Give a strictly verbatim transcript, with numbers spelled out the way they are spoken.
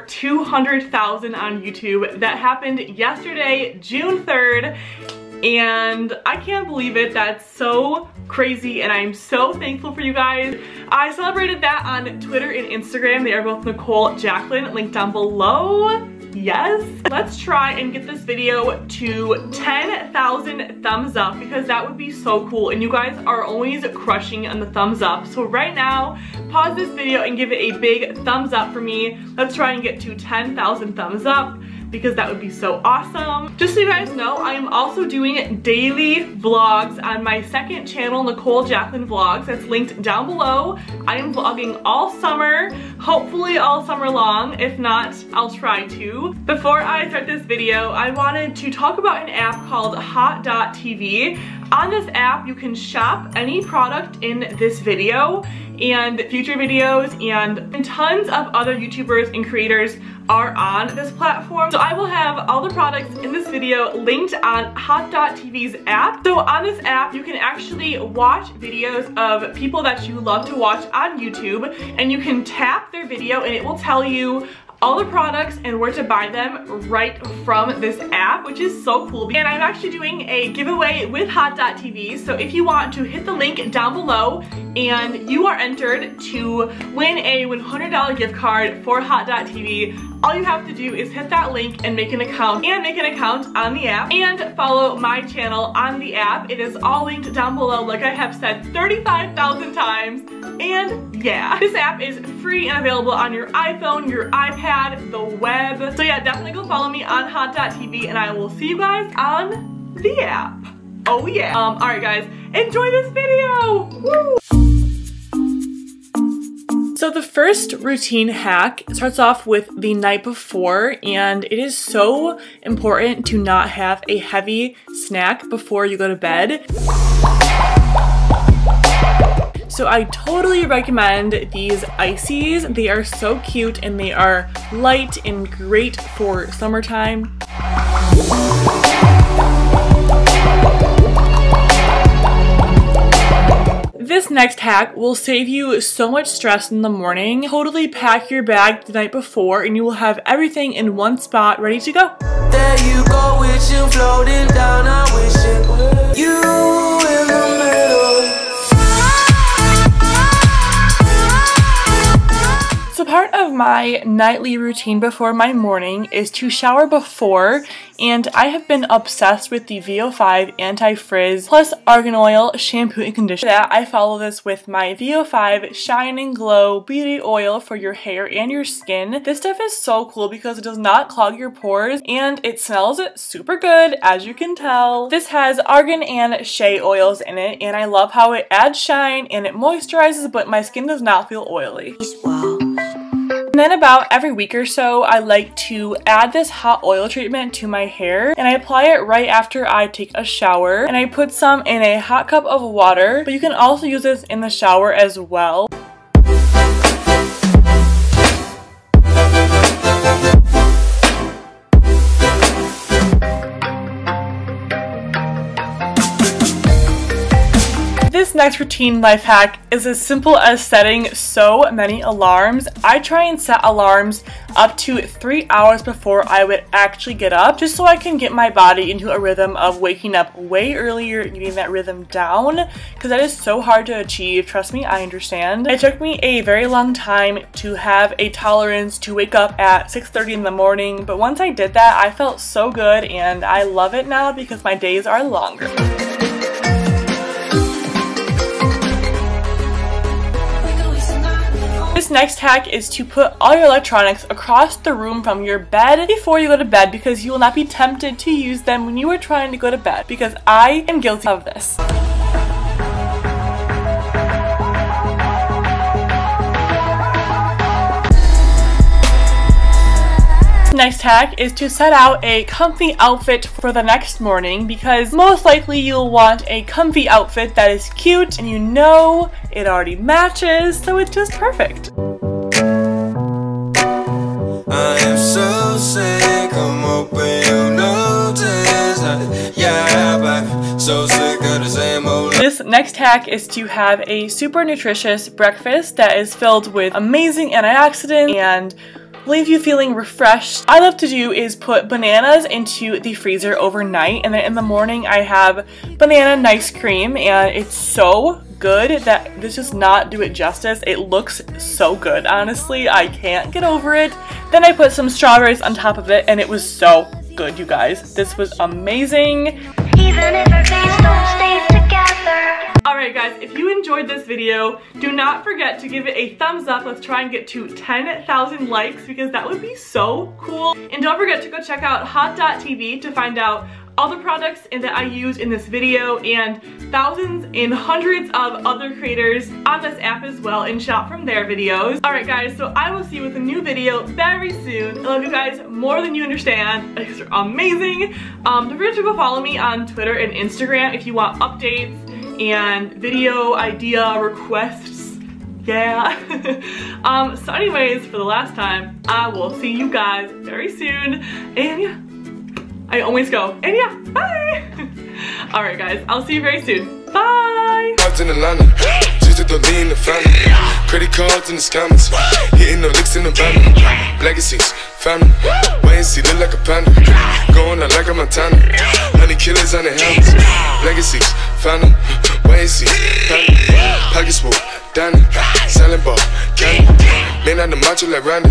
two hundred thousand on YouTube. That happened yesterday, June third, and I can't believe it. That's so crazy, and I'm so thankful for you guys. I celebrated that on Twitter and Instagram. They are both Nicole Jacqueline, linked down below. Yes. Let's try and get this video to ten thousand thumbs up, because that would be so cool, and you guys are always crushing on the thumbs up. So right now, pause this video and give it a big thumbs up for me. Let's try and get to ten thousand thumbs up, because that would be so awesome. Just so you guys know, I am also doing daily vlogs on my second channel, Nicole Jacqueline Vlogs. That's linked down below. I am vlogging all summer, hopefully all summer long. If not, I'll try to. Before I start this video, I wanted to talk about an app called Hot dot T V. On this app, you can shop any product in this video and future videos, and tons of other YouTubers and creators are on this platform. So I will have all the products in this video linked on Hot dot T V's app. So on this app, you can actually watch videos of people that you love to watch on YouTube, and you can tap their video and it will tell you all the products and where to buy them right from this app, which is so cool. And I'm actually doing a giveaway with Hot dot T V, so if you want to hit the link down below and you are entered to win a one hundred dollar gift card for Hot dot T V, all you have to do is hit that link and make an account, and make an account on the app, and follow my channel on the app. It is all linked down below, like I have said thirty-five thousand times. And yeah, this app is free and available on your iPhone, your iPad, the web. So yeah, definitely go follow me on Hot dot T V, and I will see you guys on the app. Oh yeah. Um, alright guys, enjoy this video! Woo! So the first routine hack starts off with the night before, and it is so important to not have a heavy snack before you go to bed. So I totally recommend these ices. They are so cute and they are light and great for summertime. This next hack will save you so much stress in the morning. Totally pack your bag the night before and you will have everything in one spot ready to go. There you go, with you floating down, I wish it were you in the middle. So part of my nightly routine before my morning is to shower before, and I have been obsessed with the V O five Anti-Frizz plus Argan Oil shampoo and conditioner. That I follow this with my V O five Shine and Glow Beauty Oil for your hair and your skin. This stuff is so cool because it does not clog your pores and it smells super good, as you can tell. This has argan and shea oils in it, and I love how it adds shine and it moisturizes, but my skin does not feel oily. Wow. And then about every week or so, I like to add this hot oil treatment to my hair, and I apply it right after I take a shower, and I put some in a hot cup of water, but you can also use this in the shower as well. This next routine life hack is as simple as setting so many alarms. I try and set alarms up to three hours before I would actually get up, just so I can get my body into a rhythm of waking up way earlier and getting that rhythm down, because that is so hard to achieve. Trust me, I understand. It took me a very long time to have a tolerance to wake up at six thirty in the morning, but once I did that, I felt so good, and I love it now because my days are longer. This next hack is to put all your electronics across the room from your bed before you go to bed, because you will not be tempted to use them when you are trying to go to bed, because I am guilty of this. Next hack is to set out a comfy outfit for the next morning, because most likely you'll want a comfy outfit that is cute and you know it already matches, so it's just perfect. I am so sick, I'm hoping you notice. Yeah, babe, so sick of the same old. This next hack is to have a super nutritious breakfast that is filled with amazing antioxidants and leave you feeling refreshed. What I love to do is put bananas into the freezer overnight, and then in the morning I have banana nice cream, and it's so good that this does not do it justice. It looks so good, honestly. I can't get over it. Then I put some strawberries on top of it, and it was so good, you guys. This was amazing. Even if our face don't stay together. Alright guys, if you enjoyed this video, do not forget to give it a thumbs up. Let's try and get to ten thousand likes because that would be so cool. And don't forget to go check out hot dot T V to find out all the products that I use in this video and thousands and hundreds of other creators on this app as well, and shop from their videos. Alright guys, so I will see you with a new video very soon. I love you guys more than you understand. You guys are amazing. Um, don't forget to go follow me on Twitter and Instagram if you want updates and video idea requests. Yeah. um, so anyways, for the last time, I will see you guys very soon. And yeah, I always go. And yeah, bye. Alright guys, I'll see you very soon. Bye. Credit cards in the scammers, hitting the licks in the van. Legacies, family, wait and see, look like a panda. Going out like a Montana, honey killers on the helmets. Legacies, family, wait and see, family. Pockets full, Danny, selling ball, candy. Man on the macho like Randy.